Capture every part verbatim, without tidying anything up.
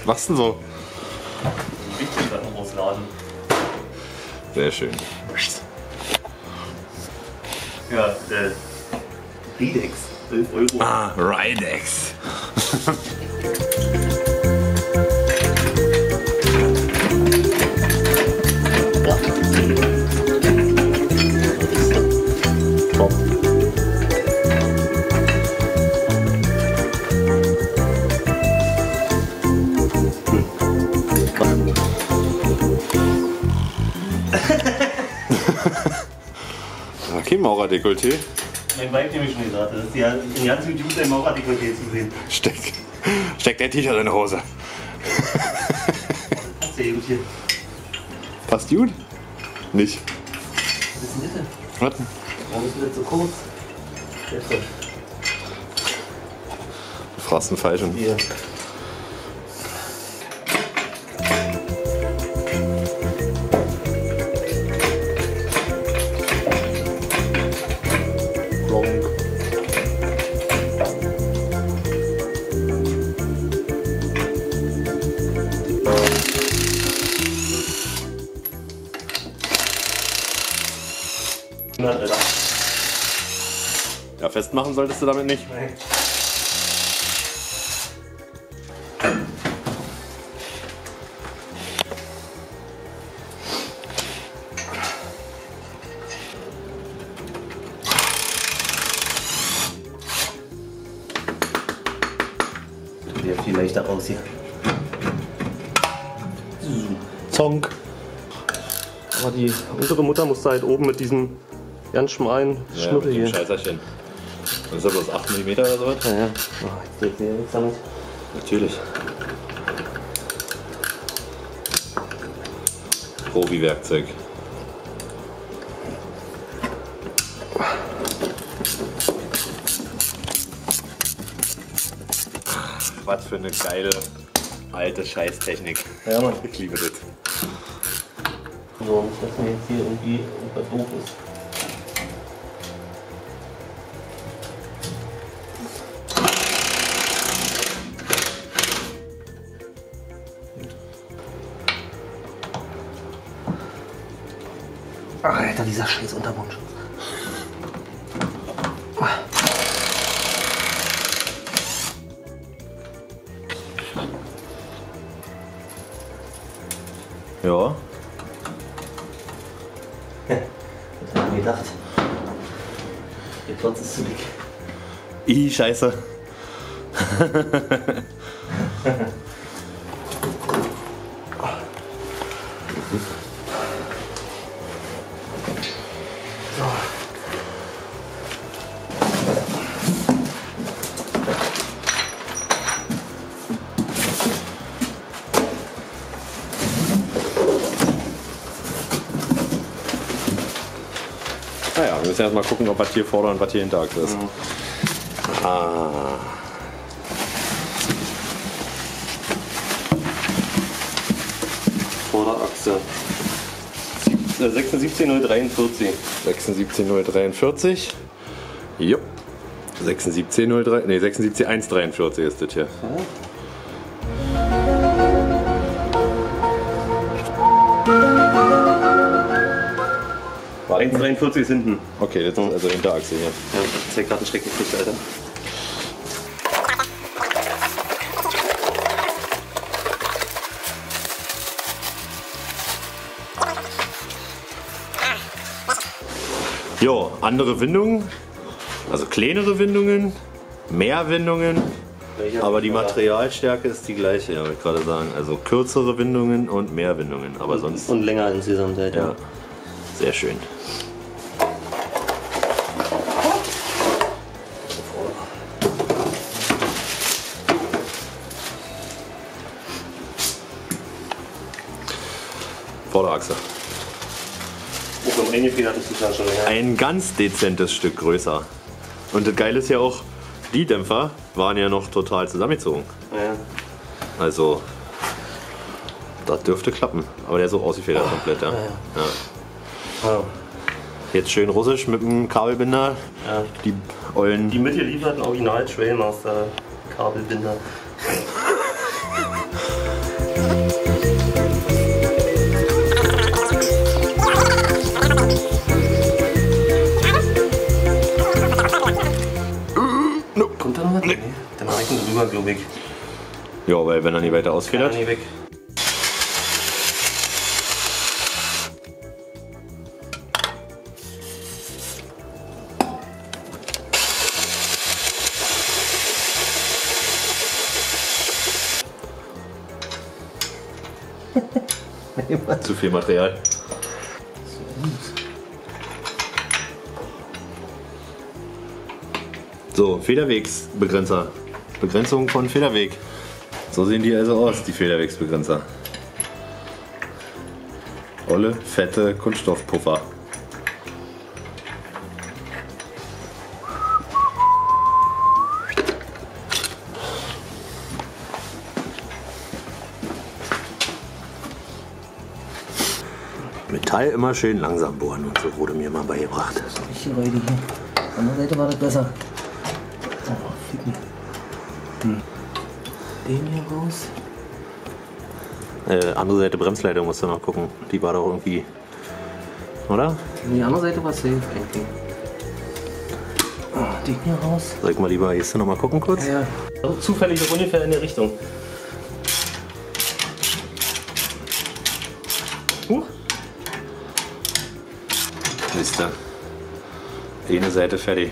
machst du denn so? Die Wichteln dann noch ausladen. Sehr schön. Ja, äh. Ridex, elf Euro. Ah, Ridex. Top. Okay, Maurerdekolleté. Mein Weib nämlich schon gesagt, das ist ja in ganz YouTube ein Maurerdekolleté zu sehen. Steck, steck dein T-Shirt in die Hose. Das ist ja gut hier. Passt gut? Nicht. Was ist denn das? Warte. Warum ist denn das so kurz? Jetzt doch. Du fragst den Falschen. Hier. Ja, festmachen solltest du damit nicht. Nein. Sieht ja viel leichter aus hier. Zonk. Aber die untere Mutter musste halt oben mit diesem ganz schmalen Ja, Schnutte mit dem hier. Scheißerchen. Das ist ja bloß acht Millimeter oder sowas? Ja, ja. Oh, jetzt geht's hier nichts damit. Natürlich. Profi-Werkzeug. Was für eine geile alte Scheißtechnik. Ja, Mann. Ich liebe das. So, nicht, dass mir jetzt hier irgendwie irgendwas doof ist. Alter, dieser scheiß Untermund. Ja. Was hab ich mir gedacht? Der Klotz ist zu dick. Ih, scheiße. Naja, wir müssen erst mal gucken, ob was hier vorne und was hier hinter Achse ist. Mhm. Ah. Vorderachse. sechsundsiebzig null dreiundvierzig. sechsundsiebzig null dreiundvierzig. Jupp. sechsundsiebzig null drei. Ne, sechsundsiebzig eins dreiundvierzig ist das hier. Ja. eins dreiundvierzig ist hinten. Okay, jetzt also Hinterachse hier. Ja, ich zeig gerade einen Schreck gekriegt, Alter. Jo, andere Windungen, also kleinere Windungen, mehr Windungen, aber die Materialstärke ist die gleiche, ja, würde ich gerade sagen. Also kürzere Windungen und mehr Windungen, aber sonst. Und länger insgesamt halt, ja. Sehr schön. Vorderachse. Und eingefedert ist die Flasche schon länger. Ein ganz dezentes Stück größer. Und das Geile ist ja auch, die Dämpfer waren ja noch total zusammengezogen. Ja. Also, das dürfte klappen. Aber der ist so ausgefedert oh, komplett, ja. ja, ja. ja. Wow. Jetzt schön russisch mit dem Kabelbinder. Ja. Die ollen. Die mitgelieferten Original Trailmaster Kabelbinder. Kommt da noch was? Nee. Dann mache ich ihn drüber, glaube ich. Ja, weil wenn er nicht weiter ausfedert. Ja, nie weg. Zu viel Material. So, Federwegsbegrenzer. Begrenzung von Federweg. So sehen die also aus, die Federwegsbegrenzer. Olle, fette Kunststoffpuffer. Metall immer schön langsam bohren und so wurde mir mal beigebracht. Das ist nicht räudig hier. Auf der anderen Seite war das besser. Oh, ficken. Hm. Den hier raus. Äh, andere Seite Bremsleitung musst du noch gucken. Die war doch irgendwie. Oder? Die andere Seite war safe eigentlich. Oh, den hier raus. Soll ich mal lieber jetzt noch mal gucken kurz? Ja, ja. Also zufällig ungefähr in der Richtung. Huch. Siehst du. Eine Seite fertig.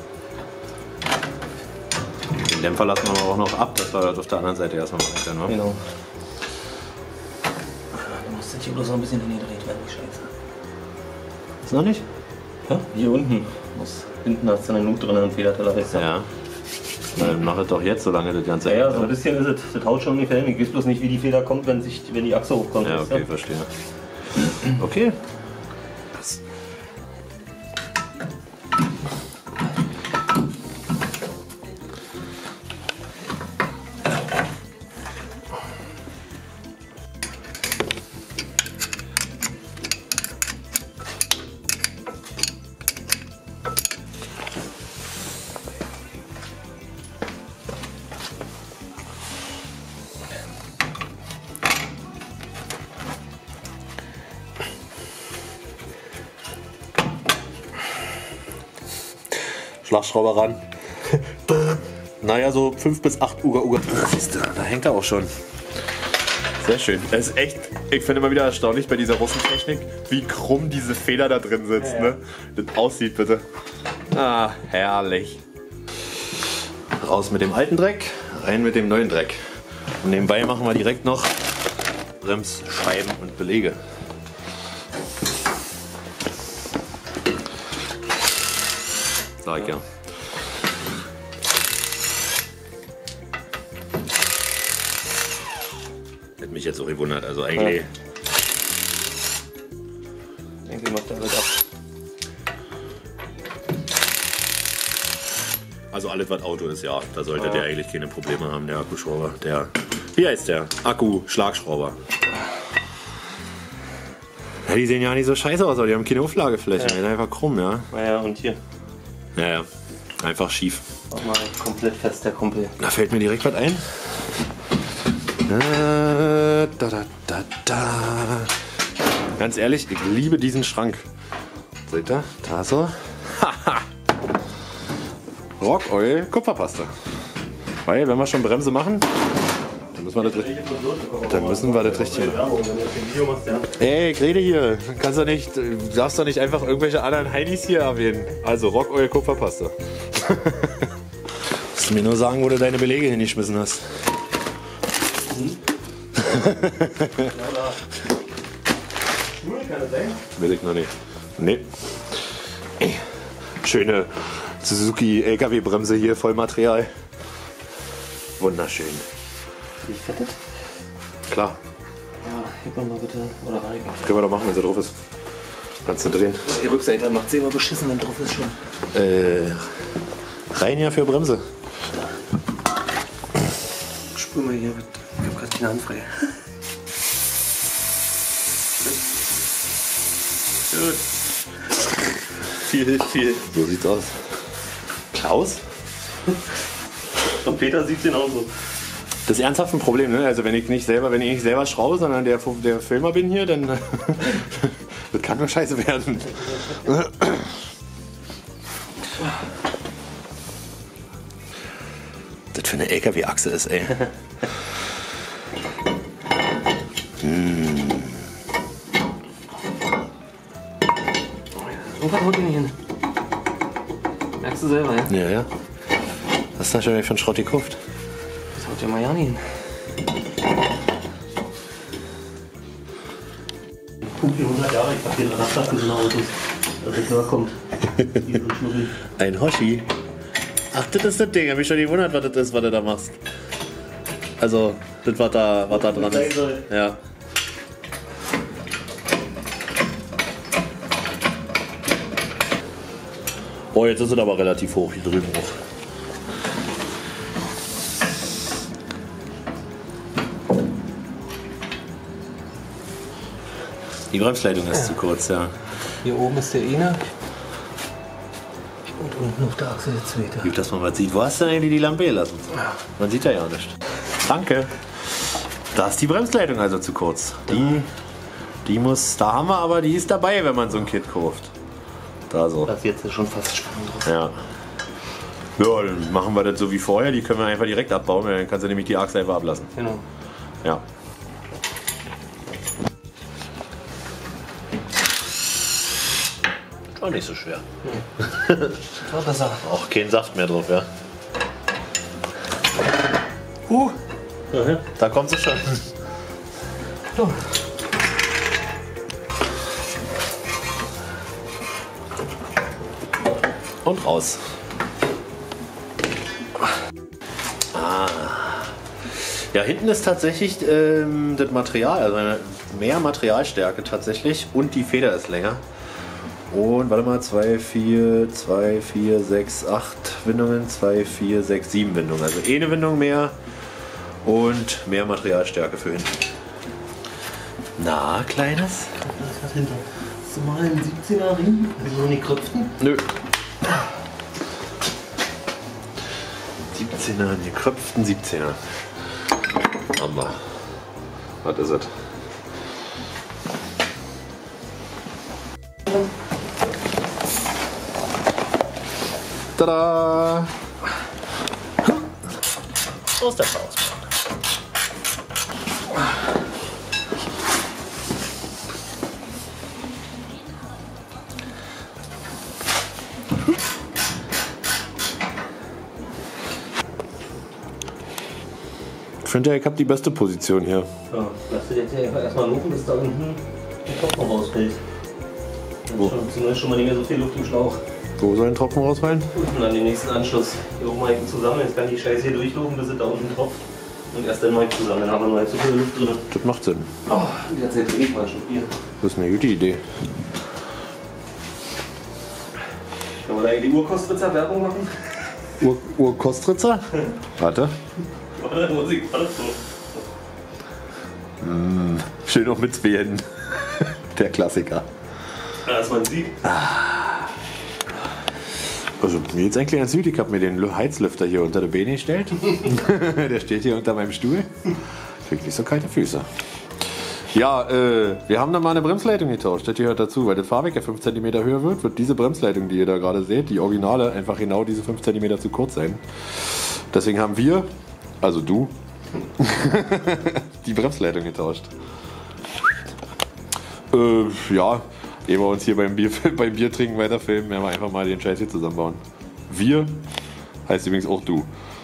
Den Dämpfer lassen wir aber auch noch ab, dass wir das auf der anderen Seite erstmal machen können. Ne? Genau. Du musst jetzt hier bloß noch ein bisschen hingedreht werden, die Scheiße. Ist noch nicht? Ja, hier unten. Muss, hinten hast du eine Nut drin und Federteller ist ja. Ja. Dann mach es doch jetzt, solange das ganze. Ja, ja, so ein bisschen ist es. Das haut schon ungefähr hin. Ich weiß bloß nicht, wie die Feder kommt, wenn, sich, wenn die Achse hochkommt. Ja, okay, verstehe. Okay. Schlagschrauber ran. Naja, so fünf bis acht Uhr. Uhr. Siehst du, da hängt er auch schon. Sehr schön. Das ist echt, ich finde immer wieder erstaunlich bei dieser Russentechnik, wie krumm diese Feder da drin sitzt. Ja, ja. Ne? Das aussieht, bitte. Ah, herrlich. Raus mit dem alten Dreck, rein mit dem neuen Dreck. Und nebenbei machen wir direkt noch Bremsscheiben und Belege. Sag ich ja. Hätte mich jetzt auch gewundert, also eigentlich. Ja. Irgendwie macht er alles ab. Also alles was Auto ist, ja, da sollte ja. der eigentlich keine Probleme haben, der Akkuschrauber. Der, wie heißt der? Akku-Schlagschrauber. Ja, die sehen ja nicht so scheiße aus, aber die haben keine Auflagefläche, ja. Die sind einfach krumm, ja. Naja, und hier. Ja, ja, einfach schief. Mach mal komplett fest, der Kumpel. Da fällt mir direkt was ein. Da, da, da, da, da. Ganz ehrlich, ich liebe diesen Schrank. Seht ihr? Da so. Haha. Rock Oil Kupferpaste. Weil, wenn wir schon Bremse machen, dann müssen wir das, dann müssen wir das richtig machen. Ey, ich rede hier. Kannst du nicht, du darfst doch nicht einfach irgendwelche anderen Heinis hier erwähnen. Also Rock Oil Kupferpaste. Musst du mir nur sagen, wo du deine Belege hingeschmissen hast. Hm? Will ich noch nicht. Nee. Ey. Schöne Suzuki L K W-Bremse hier, Vollmaterial. Wunderschön. Wie fettet? Klar. Ja, heb mal bitte. Oder rein. Können wir doch machen, wenn sie drauf ist. Kannst du drehen. Die Rückseite macht sie immer beschissen, wenn drauf ist schon. Äh, rein ja für Bremse. Spür mal hier. Ich hab grad keine Hand frei. Gut. Viel hilft viel. So sieht's aus. Klaus? Und Peter sieht den auch so. Das ist ernsthaft ein Problem, ne? Also wenn ich nicht selber, wenn ich nicht selber schraube, sondern der, der Filmer bin hier, dann das kann nur scheiße werden. das für eine L K W-Achse ist, ey. mm. Irgendwas haut die nicht hin. Merkst du selber, ja? Ja, ja. Was ist da schon wieder für ein Schrott gekauft? Das haut ja mal ja nicht hin. Guck, hundert Jahre, ich hab hier Radar für so eine Autos. Dass der Kör kommt. Ein Hoshi. Ach, das ist das Ding. Hab mich schon gewundert, was das ist, was du da machst. Also, das, was da, was da dran ist. Ja. Oh, jetzt ist es aber relativ hoch hier drüben hoch. Die Bremsleitung ist ja zu kurz, ja. Hier oben ist der eine. Und unten auf der Achse der zweite. Gut, dass man was sieht. Wo hast du denn eigentlich die Lampe gelassen? Man sieht ja ja nicht. Danke. Da ist die Bremsleitung also zu kurz. Die, die muss, da haben wir aber, die ist dabei, wenn man so ein Kit kauft. Da so. Da ist jetzt schon fast Spannung drauf. Ja. Ja, dann machen wir das so wie vorher. Die können wir einfach direkt abbauen. Dann kannst du nämlich die Achse einfach ablassen. Genau. Ja. War nicht so schwer. War besser. Auch kein Saft mehr drauf, ja. Uh, Mhm. da kommt sie schon. So. Und raus. Ah. Ja, hinten ist tatsächlich ähm, das Material, also mehr Materialstärke tatsächlich und die Feder ist länger. Und warte mal, zwei, vier, zwei, vier, sechs, acht Windungen, zwei, vier, sechs, sieben Windungen. Also eine Windung mehr und mehr Materialstärke für hinten. Na, Kleines? Was hat hinter? Hast du mal einen siebzehner Ring? Wieso nicht kröpften? Nö. siebzehner, einen gekröpften siebzehner. Haben wir. Was ist es? Tada! Aus der Faust. Ich finde, ich habe die beste Position hier. Ja, lass dir jetzt einfach erstmal laufen, bis da unten der Tropfen rausfällt. Dann Wo? schon, schon, schon mal nicht mehr so viel Luft im Schlauch. Wo soll ein Tropfen rausfallen? Und dann den nächsten Anschluss. Hier oben mal eben zusammen, jetzt kann die Scheiße hier durchlaufen, bis es da unten tropft. Und erst dann mal zusammen, dann haben wir noch nicht so viel Luft drin. Das macht Sinn. Oh, die ganze Zeit drehe ich mal schon hier. Das ist eine gute Idee. Können wir da die Urkostritzer Werbung machen? Ur Urkostritzer? Warte. Oder Musik, alles so. Mm, schön auch mit zwei Händen. Der Klassiker. Ja, dass man sieht. Also mir geht's eigentlich ganz gut. Ich habe mir den Heizlüfter hier unter die Beine gestellt. Der steht hier unter meinem Stuhl. Kriegt nicht so kalte Füße. Ja, äh, wir haben da mal eine Bremsleitung getauscht. Das gehört dazu, weil das Fahrwerk ja fünf Zentimeter höher wird, wird diese Bremsleitung, die ihr da gerade seht, die Originale, einfach genau diese fünf Zentimeter zu kurz sein. Deswegen haben wir, also du, die Bremsleitung getauscht. Äh, ja, ehe wir uns hier beim, Bier, beim Biertrinken weiterfilmen, werden wir einfach mal den Scheiß hier zusammenbauen. Wir heißt übrigens auch du.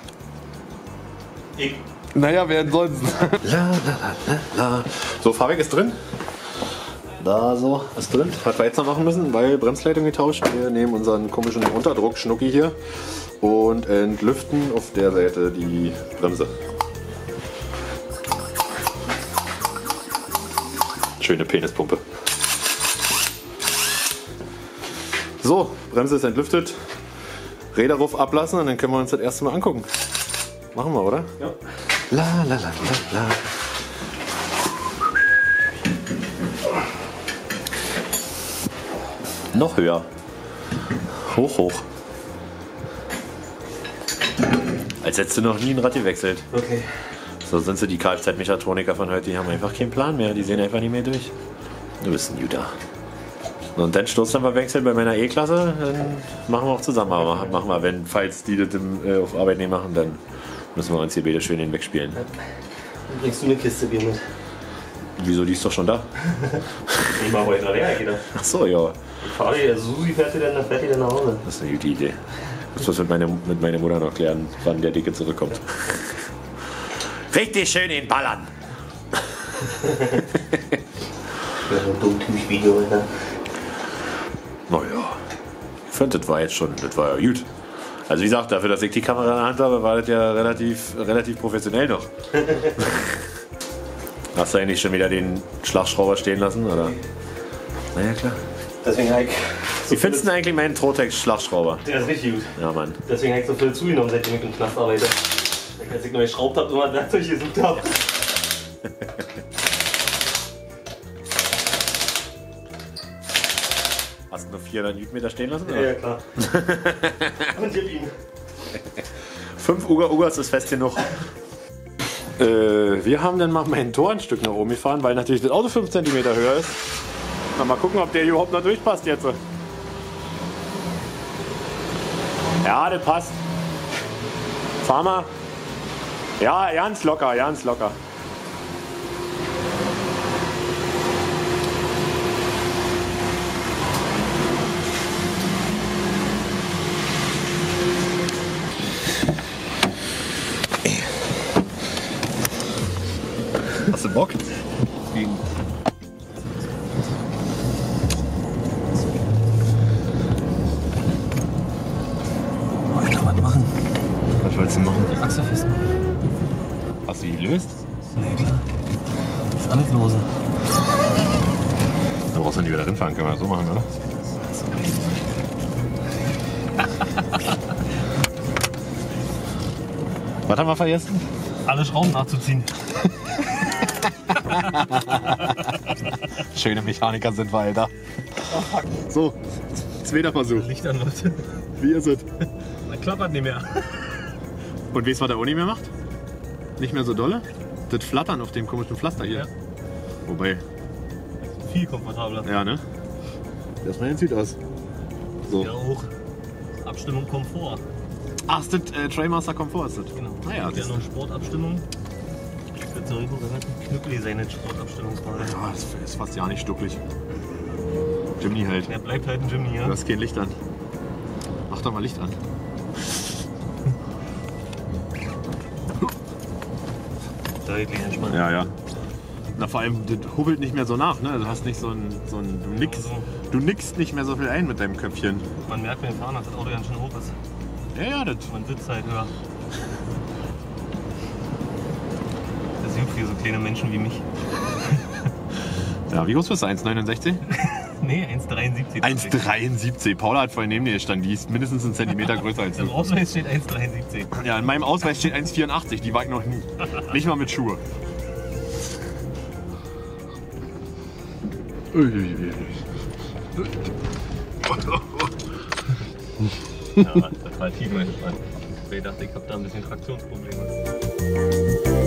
Ich. Naja, wer denn sonst? La, la, la, la. So, Fahrwerk ist drin. Da so, ist drin. Was wir jetzt noch machen müssen, weil Bremsleitung getauscht. Wir nehmen unseren komischen Unterdruck-Schnucki hier und entlüften auf der Seite die Bremse. Schöne Penispumpe. So, Bremse ist entlüftet. Räderruf ablassen und dann können wir uns das erste Mal angucken. Machen wir, oder? Ja. La la la la la. Noch höher. Hoch, hoch. Als hättest du noch nie ein Rad gewechselt. Okay. So sind sie, die Kfz-Mechatroniker von heute, die haben einfach keinen Plan mehr. Die sehen einfach nicht mehr durch. Du bist ein Juda. Und dann Stoßdämpferwechsel bei meiner E-Klasse, dann machen wir auch zusammen. Aber machen wir, wenn, falls die das im, äh, auf Arbeit nicht machen, dann Müssen wir uns hier bitte schön hinwegspielen. Dann bringst du eine Kiste Bier mit. Wieso, die ist doch schon da? Ich mach heute noch leer, geht. Ach so, ja. Ich fahre die, Susi fährt die dann, fährt die dann nach Hause. Das ist eine gute Idee. Ich muss das mit meiner, mit meiner Mutter noch klären, wann der Dicke zurückkommt. Richtig schön in Ballern! Das ist ein dummes Video, Alter. Naja, ich finde, das war jetzt schon, das war ja gut. Also wie gesagt, dafür, dass ich die Kamera in der Hand habe, war das ja relativ, relativ professionell noch. Hast du eigentlich schon wieder den Schlagschrauber stehen lassen, oder? Naja, klar. Deswegen habe ich... Wie findest du denn eigentlich meinen Trotex-Schlagschrauber? Der ist richtig gut. Ja, Mann. Deswegen habe ich so viel zugenommen, seitdem ich im Knast arbeite. Als ich neu geschraubt habe und mal Werkzeug gesucht habe. Hast du nur vierhundert Newtonmeter stehen lassen? Ja, Oder? ja, klar. Und gib ihm. Fünf Uga Ugas ist fest genug. Äh, wir haben dann mal mein Tor ein Stück nach oben gefahren, weil natürlich das Auto fünf Zentimeter höher ist. Na, mal gucken, ob der überhaupt noch durchpasst jetzt. Ja, das passt. Fahr mal. Ja, ganz locker, ganz locker. Hast du Bock? Deswegen. Ich kann was machen. Was wolltest du machen? Die Achse festmachen. Hast du die gelöst? Nee, klar. Das ist alles lose. Dann brauchst du nicht wieder rinfahren, können wir das so machen, oder? Was haben wir vergessen? Alle Schrauben nachzuziehen. Schöne Mechaniker sind wir, Alter. So, zweiter Versuch. Licht an, Leute. Wie ist es? Man klappert nicht mehr. Und weißt du, was der auch nicht mehr macht? Nicht mehr so dolle? Das Flattern auf dem komischen Pflaster hier. Ja. Wobei, Viel komfortabler. ja, ne? Das mal sieht aus. So. Ja, auch. Abstimmung Komfort. Ach, ist das äh, Trailmaster Komfort ist das? Genau. Naja, Ja, noch Sportabstimmung. Das soll relativ knüppelig sein, das Sportabstimmungsfall. Ja, das ist fast ja nicht stucklig. Jimny halt. Er bleibt halt ein Jimny, Du ja? hast kein Licht an. Mach doch mal Licht an. Deutlich entspannt. Ja, ja. Na, vor allem, das hubbelt nicht mehr so nach, ne? Du hast nicht so ein. So ein du, nix, Genau du nickst nicht mehr so viel ein mit deinem Köpfchen. Man merkt beim Fahren, dass das Auto ganz schön hoch ist. Ja, ja, das. Man sitzt halt höher. Das ist gut für so kleine Menschen wie mich. Ja, wie groß bist du? eins Komma neunundsechzig? Nee, eins Komma dreiundsiebzig. eins Komma dreiundsiebzig. Paula hat vorhin neben dir gestanden. Die ist mindestens einen Zentimeter größer als Im du. Ausweis steht eins Komma dreiundsiebzig. Ja, in meinem Ausweis steht eins Komma vierundachtzig. Die war ich noch nie. Nicht mal mit Schuhe. Ja, das war tief entspannt. Ich dachte, ich habe da ein bisschen Traktionsprobleme.